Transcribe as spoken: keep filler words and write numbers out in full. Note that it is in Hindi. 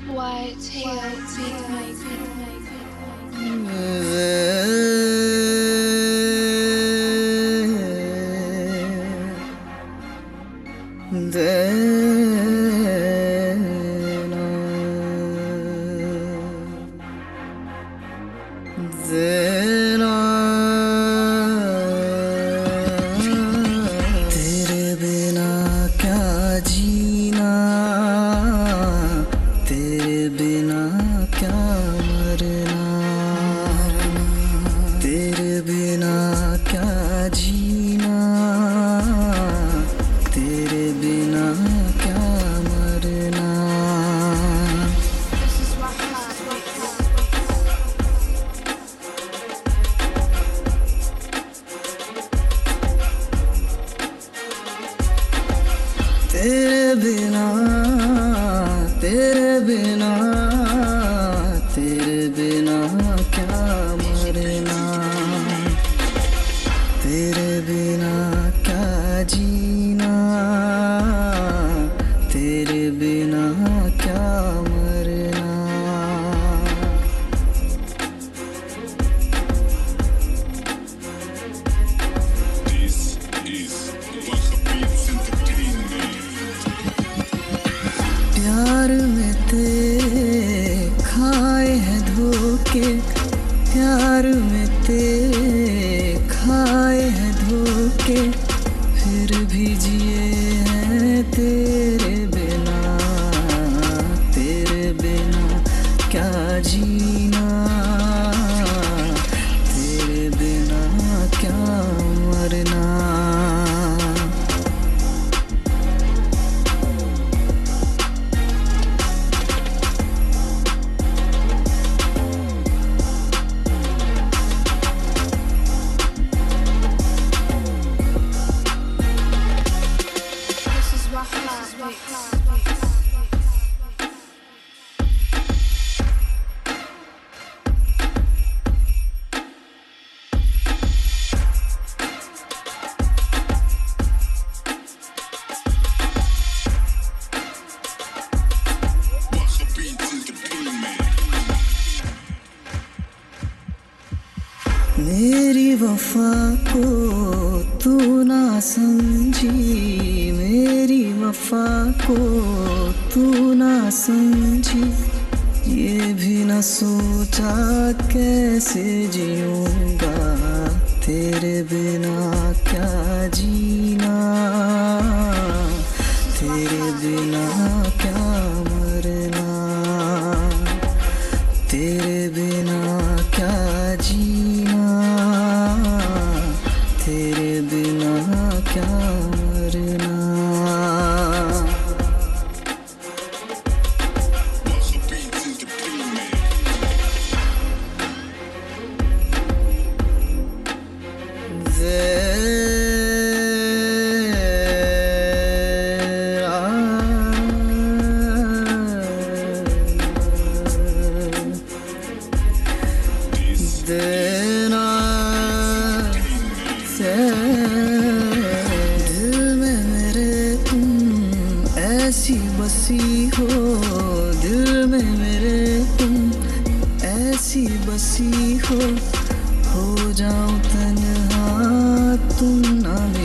White hair, beat my beat my मेरी वफा को तू ना समझी, मेरी वफा को तू ना समझी, ये भी न सोचा कैसे जीऊंगा तेरे बिना क्या जीना, तेरे बिना क्या मरना, तेरे बिना क्या जीना, तेरे बिना क्या मरना। बसी हो दिल में मेरे तुम, ऐसी बसी हो हो जाऊं तन्हा तुम ना